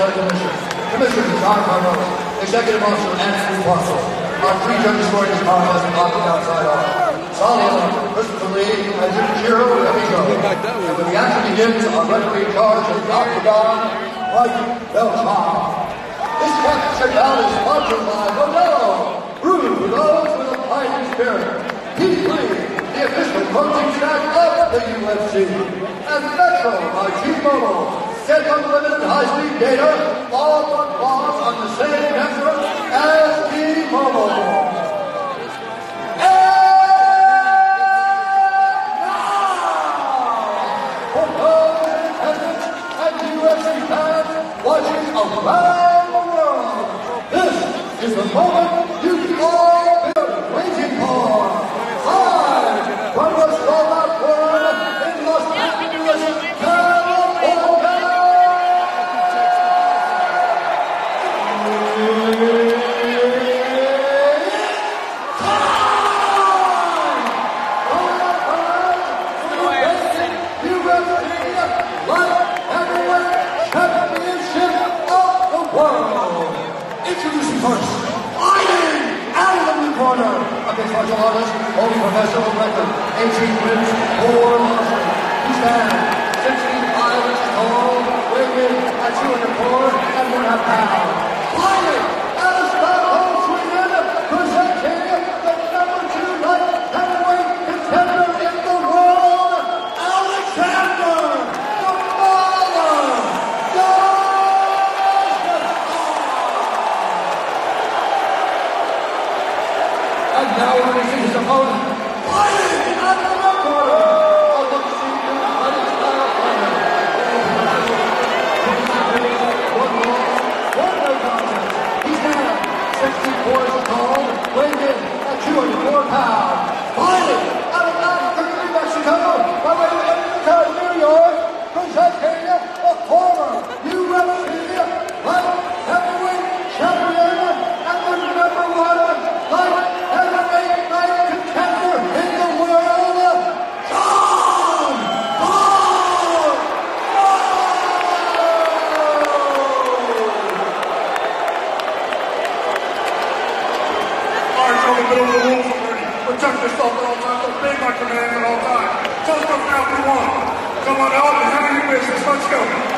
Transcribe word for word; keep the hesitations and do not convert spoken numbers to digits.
Athletic Commission. Commissioner John Carlos, Executive Officer Anthony Parcel. Our three judges scoring this contest and opting outside off. Sally Ellen, Christopher Lee, and Jim Shiro, let me go. And when the action begins, our referee in charge is Octagon, Mike Beltran. This championship bout is sponsored by Modelo, brewed for those with a fighting spirit. Heath Lee, the official coaching staff of the U F C. And Metro by T-Mobile. Get unlimited high-speed data, all one boss on the same network as T-Mobile. And now, for those in attendance and U F C fans watching around the world, this is the moment you've all been waiting for. Live from the sold-out world in Los Angeles, California. Against martial artist, holding professional record, eighteen wins, four losses. He stands sixty-five inches tall, weighing in at two hundred four and one half pounds. Fighting out of Stockholm, Sweden, presenting the number two light heavyweight contender in the world, Alexander the Mauler Gustafsson. And now we're going to see his opponent fighting at the record of the senior fighting style fighter. One loss, one no contest. He's down sixty-four inches tall, weighing in at two hundred four pounds. Fighting out of Albuquerque, Mexico, by way of Utica, New York, presenting a former U F C light heavyweight champion and the number one light heavyweight light contender in the world, John Paul. All right, so we know the rules already. Protect yourself at all times. Obey my commands at all times. Just come out for one. Come on out and handle your business. Let's go.